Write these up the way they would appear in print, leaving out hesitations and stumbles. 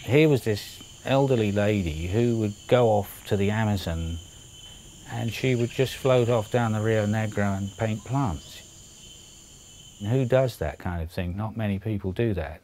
Here was this elderly lady who would go off to the Amazon and she would just float off down the Rio Negro and paint plants. And who does that kind of thing? Not many people do that.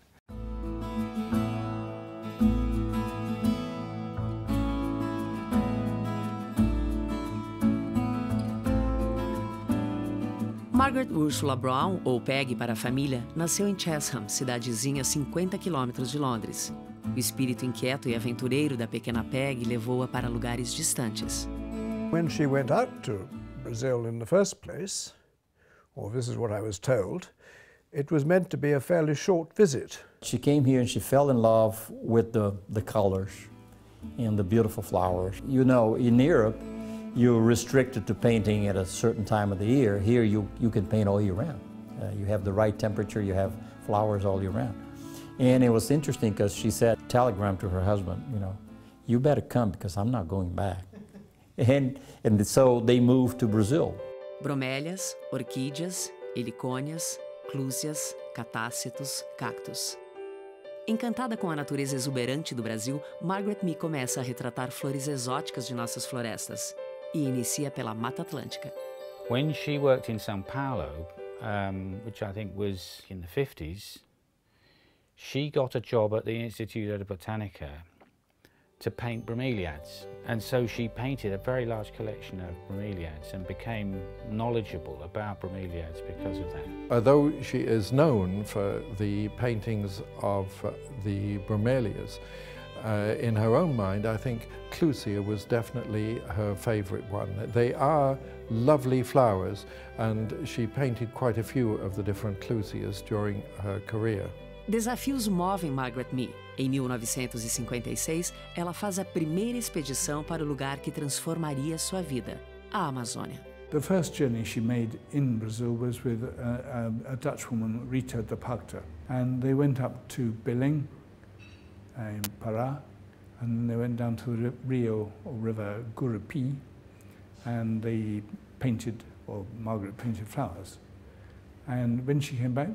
Margaret Ursula Brown, ou Peggy para a família, nasceu em Chesham, cidadezinha a 50 quilômetros de Londres. O espírito inquieto e aventureiro da pequena Peggy levou-a para lugares distantes. When she went out to Brazil in the first place, or this is what I was told, it was meant to be a fairly short visit. She came here and she fell in love with the colors and the beautiful flowers. You know, in Europe, you're restricted to painting at a certain time of the year. Here, you can paint all year round. You have the right temperature, you have flowers all year round. And it was interesting because she said, telegram to her husband, you know, you better come because I'm not going back. And so they moved to Brazil. Bromélias, orquídeas, helicônias, clúsias, catácetos, cactos. Encantada com a natureza exuberante do Brasil, Margaret Mee começa a retratar flores exóticas de nossas florestas e inicia pela Mata Atlântica. When she worked in São Paulo, which I think was in the 50s, she got a job at the Instituto Botanica to paint bromeliads. And so she painted a very large collection of bromeliads and became knowledgeable about bromeliads because of that. Although she is known for the paintings of the bromeliads, in her own mind, I think Clusia was definitely her favourite one. They are lovely flowers, and she painted quite a few of the different Clusias during her career. Desafios movem Margaret Mee. Em 1956, ela faz a primeira expedição para o lugar que transformaria sua vida, a Amazônia. The first journey she made in Brazil was with a Dutch woman, Rita de Pacta, and they went up to Belém, in Pará, and then they went down to the Rio or River Gurupi, and they painted, or Margaret painted flowers. And when she came back,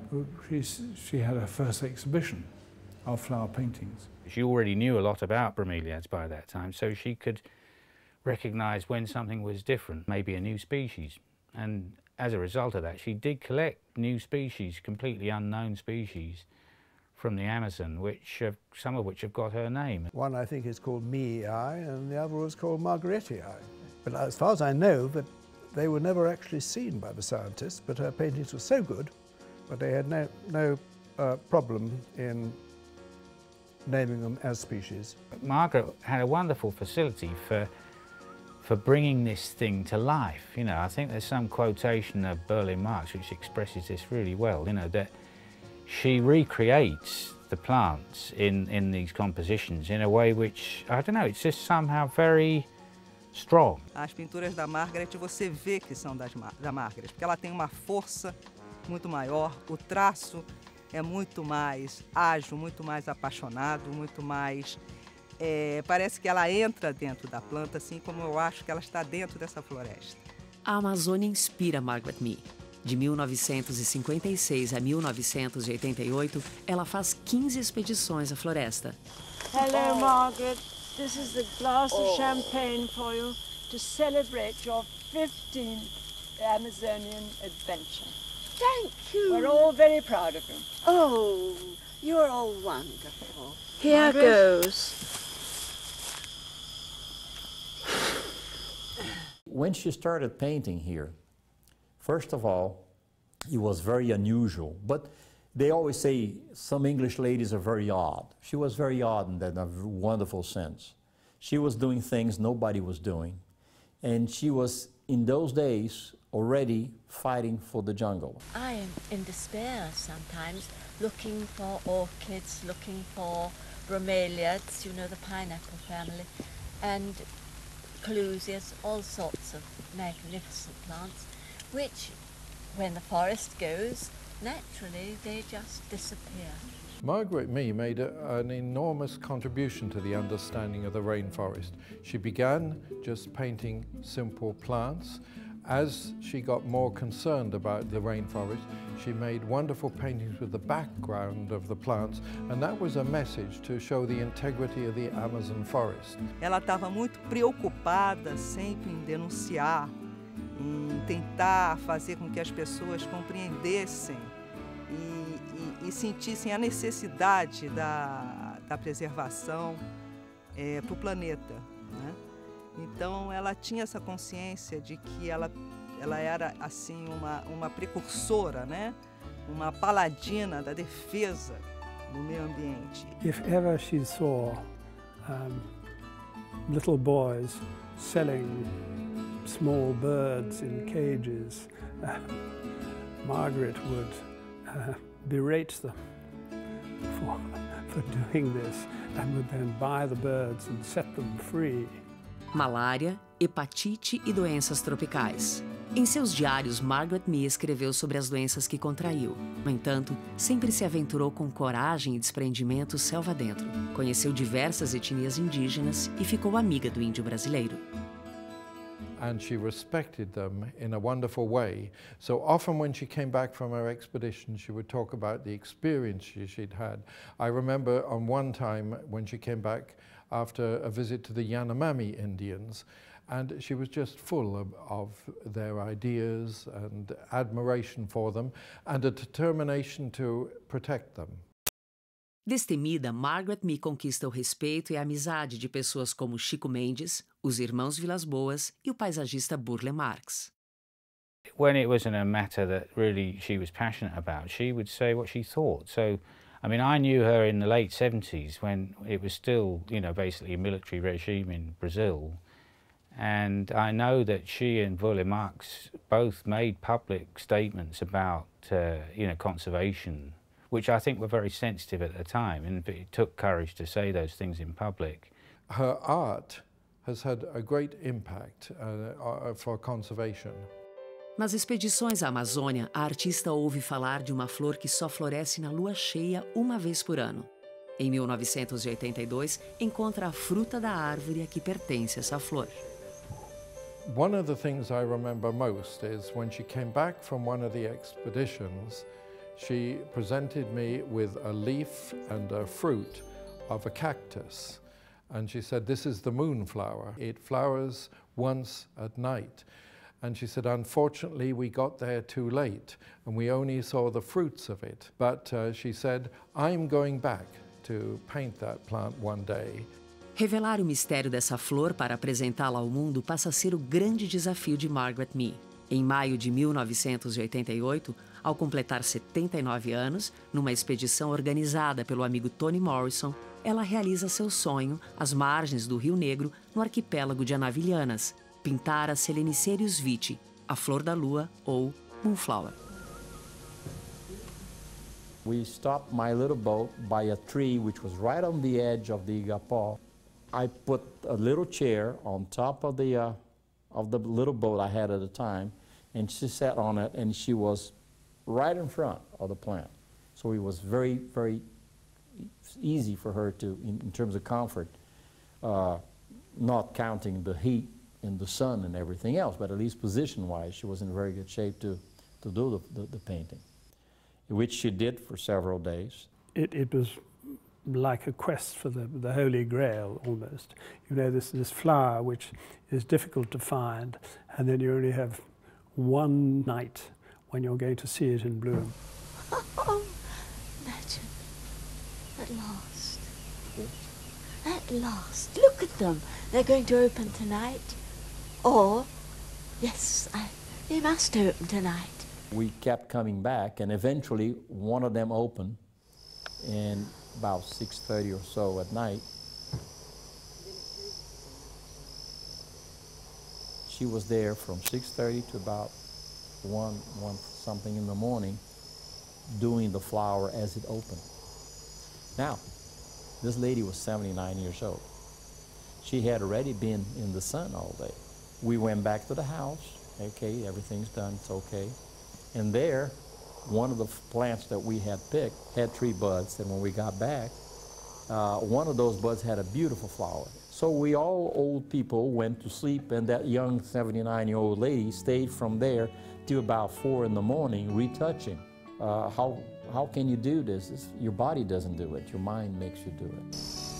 she had her first exhibition of flower paintings. She already knew a lot about bromeliads by that time, so she could recognise when something was different, maybe a new species. And as a result of that, she did collect new species, completely unknown species, from the Amazon, some of which have got her name. One I think is called Meei, and the other was called Margaretii. But as far as I know, that they were never actually seen by the scientists, but her paintings were so good, but they had no problem in naming them as species. Margaret had a wonderful facility for bringing this thing to life. You know, I think there's some quotation of Berlin Marx which expresses this really well, you know, that she recreates the plants in these compositions in a way which, I don't know, it's just somehow very strong. As pinturas da Margaret você vê que são da Margaret, porque ela tem uma força muito maior, o traço é muito mais ágil, muito mais apaixonado, muito mais... parece que ela entra dentro da planta, assim como eu acho que ela está dentro dessa floresta. A Amazônia inspira Margaret Mee. De 1956 a 1988, ela faz 15 expedições à floresta. Hello, Margaret. This is a glass of champagne for you to celebrate your 15th Amazonian adventure. Thank you. We're all very proud of you. Oh, you're all wonderful. Here Margaret goes. When she started painting here, first of all, it was very unusual, but they always say some English ladies are very odd. She was very odd in that wonderful sense. She was doing things nobody was doing, and she was, in those days, already fighting for the jungle. I am in despair sometimes, looking for orchids, looking for bromeliads, you know, the pineapple family, and clusias, all sorts of magnificent plants, which, when the forest goes, naturally they just disappear. Margaret Mee made an enormous contribution to the understanding of the rainforest. She began just painting simple plants, As she got more concerned about the rainforest, she made wonderful paintings with the background of the plants, and that was a message to show the integrity of the Amazon forest. Ela estava muito preocupada sempre em denunciar, em tentar fazer com que as pessoas compreendessem e sentissem a necessidade da preservação para o planeta, né? Então ela tinha essa consciência de que ela era assim uma precursora, né? Uma paladina da defesa do meio ambiente. If ever she saw little boys selling small birds in cages, Margaret would berate them for doing this and would then buy the birds and set them free. Malária, hepatite e doenças tropicais. Em seus diários, Margaret Mee escreveu sobre as doenças que contraiu. No entanto, sempre se aventurou com coragem e desprendimento selva dentro. Conheceu diversas etnias indígenas e ficou amiga do índio brasileiro. And she respected them in a wonderful way. So often when she came back from her expedition, she would talk about the experiences she'd had. I remember on one time when she came back after a visit to the Yanomami Indians, and she was just full of their ideas and admiration for them and a determination to protect them. Destemida, Margaret Mee conquista o respeito e a amizade de pessoas como Chico Mendes, os irmãos Vilas Boas e o paisagista Burle Marx. When it wasn't a matter that really she was passionate about, she would say what she thought. So, I mean, I knew her in the late 70s when it was still, you know, basically a military regime in Brazil. And I know that she and Burle Marx both made public statements about, you know, conservation, which I think were very sensitive at the time, and it took courage to say those things in public. Her art has had a great impact for conservation. Nas expedições à Amazônia, a artista ouve falar de uma flor que só floresce na lua cheia uma vez por ano. Em 1982, encontra a fruta da árvore a que pertence essa flor. One of the things I remember most is when she came back from one of the expeditions, she presented me with a leaf and a fruit of a cactus. And she said, "This is the moonflower. It flowers once at night." And she said, "Unfortunately, we got there too late, and we only saw the fruits of it." But she said, "I'm going back to paint that plant one day." Revelar o mistério dessa flor para apresentá-la ao mundo passa a ser o grande desafio de Margaret Mee. Em maio de 1988, ao completar 79 anos, numa expedição organizada pelo amigo Toni Morrison, ela realiza seu sonho às margens do Rio Negro, no arquipélago de Anavilhanas, pintar a Selenicerius viti, a flor da lua ou moonflower. We stopped my little boat by a tree which was right on the edge of the Igapó. I put a little chair on top of the little boat I had at the time, and she sat on it, and she was right in front of the plant. So it was very, very easy for her to, in terms of comfort, not counting the heat and the sun and everything else, but at least position-wise, she was in very good shape to do the painting, which she did for several days. It was like a quest for the Holy Grail, almost. You know, this flower which is difficult to find, and then you only have one night when you're going to see it in bloom. Oh, imagine, at last. At last. Look at them. They're going to open tonight. Or, yes, they must open tonight. We kept coming back, and eventually one of them opened, and about 6:30 or so at night, she was there from 6:30 to about 1 something in the morning, doing the flower as it opened. Now, this lady was 79 years old. She had already been in the sun all day. We went back to the house. Okay, everything's done, it's okay. And there, one of the plants that we had picked had 3 buds, and when we got back, one of those buds had a beautiful flower. So we all old people went to sleep, and that young 79-year-old lady stayed from there till about 4 in the morning retouching. How can you do this? Your body doesn't do it, your mind makes you do it.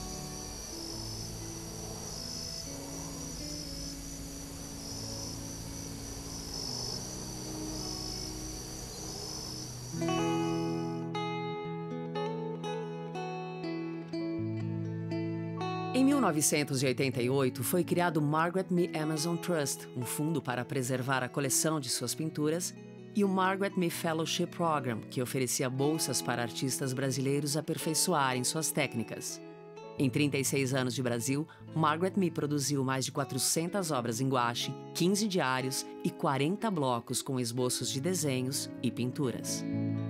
Em 1988, foi criado o Margaret Me Amazon Trust, um fundo para preservar a coleção de suas pinturas, e o Margaret Me Fellowship Program, que oferecia bolsas para artistas brasileiros aperfeiçoarem suas técnicas. Em 36 anos de Brasil, Margaret Me produziu mais de 400 obras em guache, 15 diários e 40 blocos com esboços de desenhos e pinturas.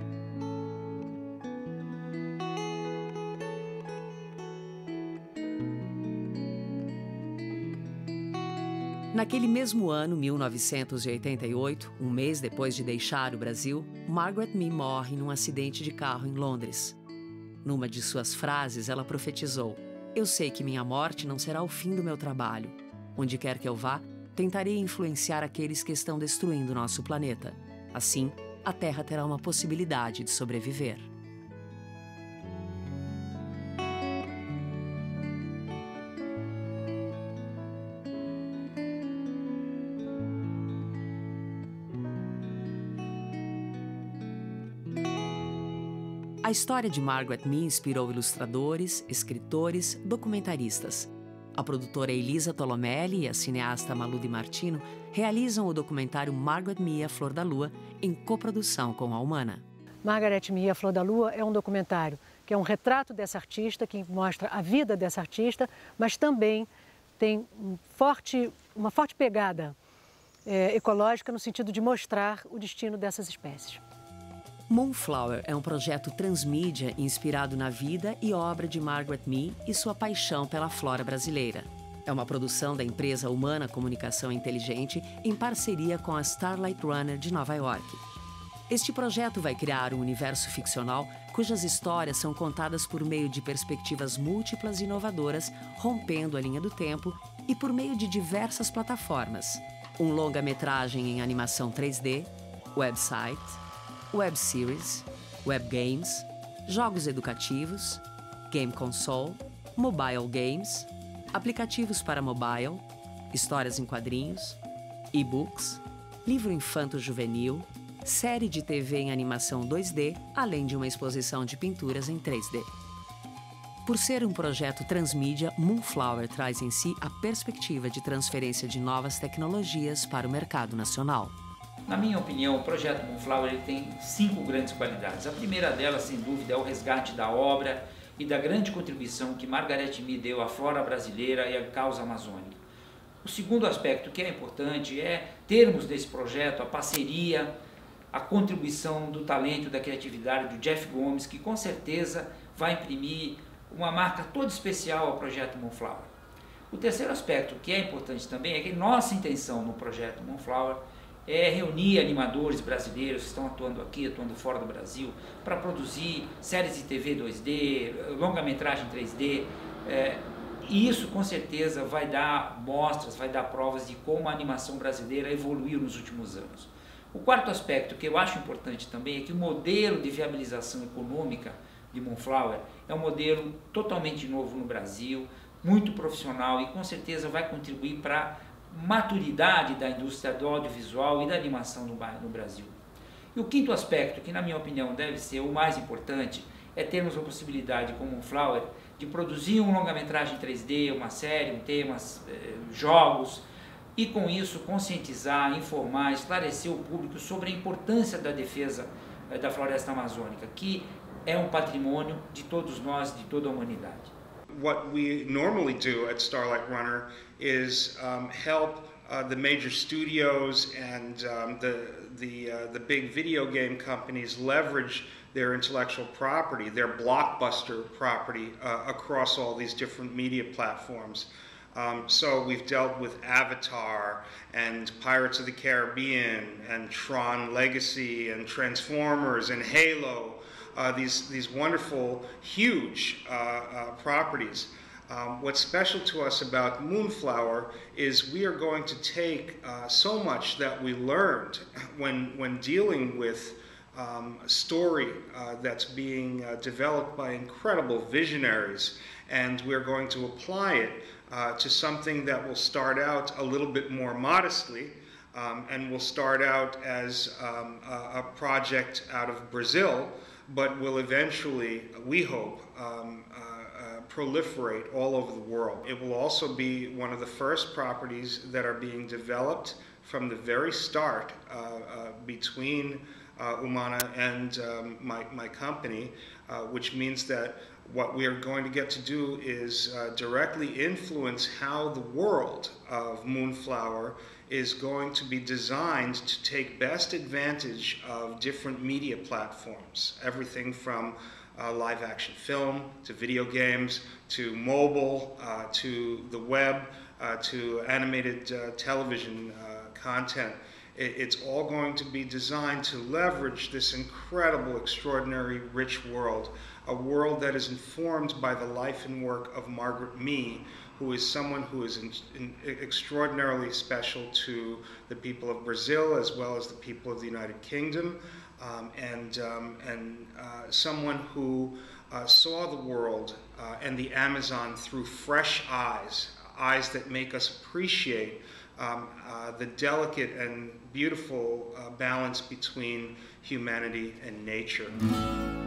Naquele mesmo ano, 1988, um mês depois de deixar o Brasil, Margaret Me morre num acidente de carro em Londres. Numa de suas frases, ela profetizou: "Eu sei que minha morte não será o fim do meu trabalho. Onde quer que eu vá, tentarei influenciar aqueles que estão destruindo nosso planeta. Assim, a Terra terá uma possibilidade de sobreviver." A história de Margaret Me inspirou ilustradores, escritores, documentaristas. A produtora Elisa Tolomelli e a cineasta Malu Di Martino realizam o documentário Margaret Me, a Flor da Lua, em coprodução com a Humana. Margaret Me, a Flor da Lua é um documentário que é um retrato dessa artista, que mostra a vida dessa artista, mas também tem uma forte pegada ecológica no sentido de mostrar o destino dessas espécies. Moonflower é um projeto transmídia inspirado na vida e obra de Margaret Me e sua paixão pela flora brasileira. É uma produção da empresa Humana Comunicação Inteligente em parceria com a Starlight Runner de Nova York. Este projeto vai criar um universo ficcional cujas histórias são contadas por meio de perspectivas múltiplas e inovadoras, rompendo a linha do tempo e por meio de diversas plataformas. Um longa-metragem em animação 3D, website, web series, web games, jogos educativos, game console, mobile games, aplicativos para mobile, histórias em quadrinhos, e-books, livro infanto-juvenil, série de TV em animação 2D, além de uma exposição de pinturas em 3D. Por ser um projeto transmídia, Moonflower traz em si a perspectiva de transferência de novas tecnologias para o mercado nacional. Na minha opinião, o projeto Moonflower ele tem 5 grandes qualidades. A primeira delas, sem dúvida, é o resgate da obra e da grande contribuição que Margaret Me deu à flora brasileira e à causa amazônica. O segundo aspecto que é importante é termos nesse projeto a parceria, a contribuição do talento e da criatividade do Jeff Gomes, que com certeza vai imprimir uma marca toda especial ao projeto Moonflower. O terceiro aspecto que é importante também é que nossa intenção no projeto Moonflower é reunir animadores brasileiros que estão atuando aqui, atuando fora do Brasil, para produzir séries de TV 2D, longa-metragem 3D, e isso com certeza vai dar mostras, vai dar provas de como a animação brasileira evoluiu nos últimos anos. O quarto aspecto que eu acho importante também é que o modelo de viabilização econômica de Moonflower é um modelo totalmente novo no Brasil, muito profissional e com certeza vai contribuir para maturidade da indústria do audiovisual e da animação no Brasil. E o quinto aspecto, que na minha opinião deve ser o mais importante, é termos a possibilidade, como Moonflower, de produzir um longa-metragem 3D, uma série, um tema, jogos, e com isso conscientizar, informar, esclarecer o público sobre a importância da defesa da floresta amazônica, que é um patrimônio de todos nós, de toda a humanidade. What we normally do at Starlight Runner is help the major studios and the big video game companies leverage their intellectual property, their blockbuster property across all these different media platforms. So we've dealt with Avatar and Pirates of the Caribbean and Tron Legacy and Transformers and Halo. these wonderful, huge properties. What's special to us about Moonflower is we are going to take so much that we learned when dealing with a story that's being developed by incredible visionaries, and we're going to apply it to something that will start out a little bit more modestly, and will start out as a project out of Brazil, but will eventually, we hope, proliferate all over the world. It will also be one of the first properties that are being developed from the very start between Umana and my company, which means that what we are going to get to do is directly influence how the world of Moonflower is going to be designed to take best advantage of different media platforms, everything from live action film, to video games, to mobile, to the web, to animated television content. It's all going to be designed to leverage this incredible, extraordinary, rich world, a world that is informed by the life and work of Margaret Mee, who is someone who is extraordinarily special to the people of Brazil as well as the people of the United Kingdom. And someone who saw the world and the Amazon through fresh eyes, eyes that make us appreciate the delicate and beautiful balance between humanity and nature.